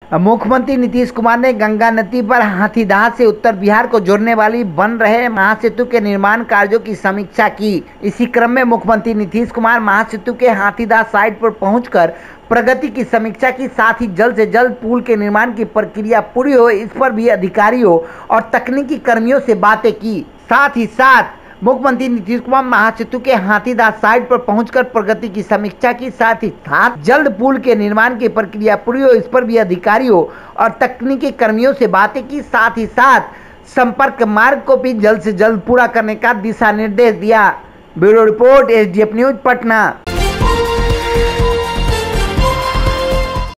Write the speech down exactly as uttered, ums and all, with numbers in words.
मुख्यमंत्री नीतीश कुमार ने गंगा नदी पर हाथीदह से उत्तर बिहार को जोड़ने वाली बन रहे महासेतु के निर्माण कार्यों की समीक्षा की। इसी क्रम में मुख्यमंत्री नीतीश कुमार महासेतु के हाथीदह साइट पर पहुंचकर प्रगति की समीक्षा की, साथ ही जल्द से जल्द पुल के निर्माण की प्रक्रिया पूरी हो इस पर भी अधिकारियों और तकनीकी कर्मियों से बातें की। साथ ही साथ मुख्यमंत्री नीतीश कुमार महासेतु के हाथीदह साइट पर पहुंचकर प्रगति की समीक्षा की, साथ ही साथ जल्द पुल के निर्माण की प्रक्रिया पूरी हो इस पर भी अधिकारियों और तकनीकी कर्मियों से बातें की। साथ ही साथ संपर्क मार्ग को भी जल्द से जल्द पूरा करने का दिशा निर्देश दिया। Bureau report, SDF news, Patna.